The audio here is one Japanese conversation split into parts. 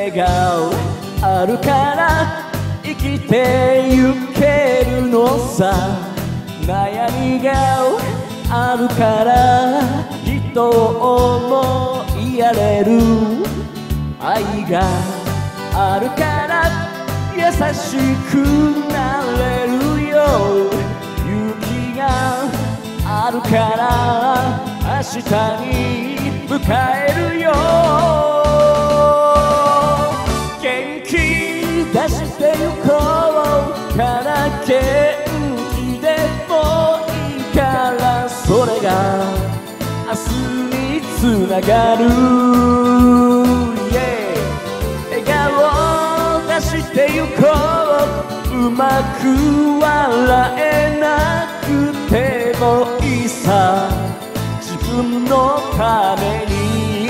夢があるから生きてゆけるのさ。悩みがあるから人を思いやれる。愛があるから優しくなれるよ。勇気があるから明日に迎えるよ。元気出してゆこうから元気でもいいから、それが明日につながる、yeah、笑顔出してゆこう。うまく笑えなくてもいいさ、自分のために。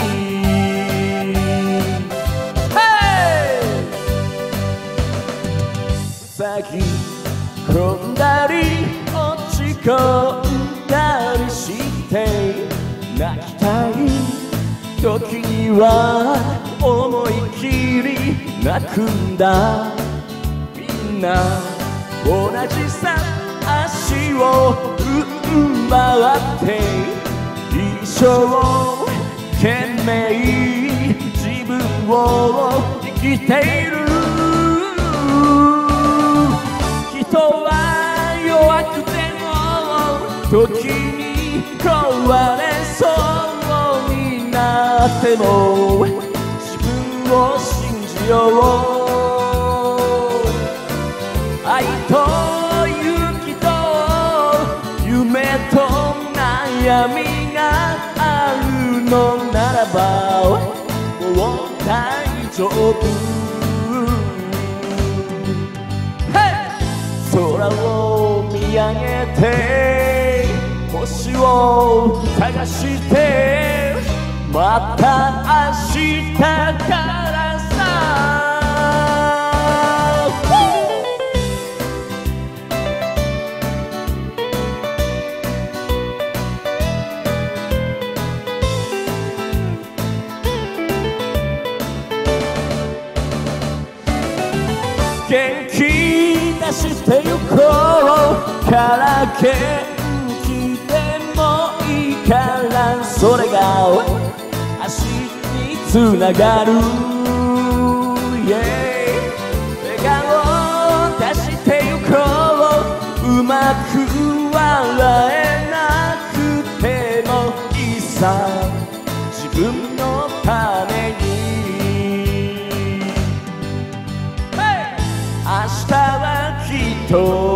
咲き込んだり落ち込んだりして泣きたい時には思いきり泣くんだ。みんな同じさ、足を踏ん張って一生懸命自分を生きている。人は弱くても時に壊れそうになっても自分を信じよう。愛と勇気と夢と悩みがあるのならばもう大丈夫。空を見上げて星を探してまた明日からさ。元気出してゆこうから元気でもいいから、それが明日につながる、yeah、笑顔出してゆこう。うまく笑えなくてもいいさ、自分のために。明日はきっと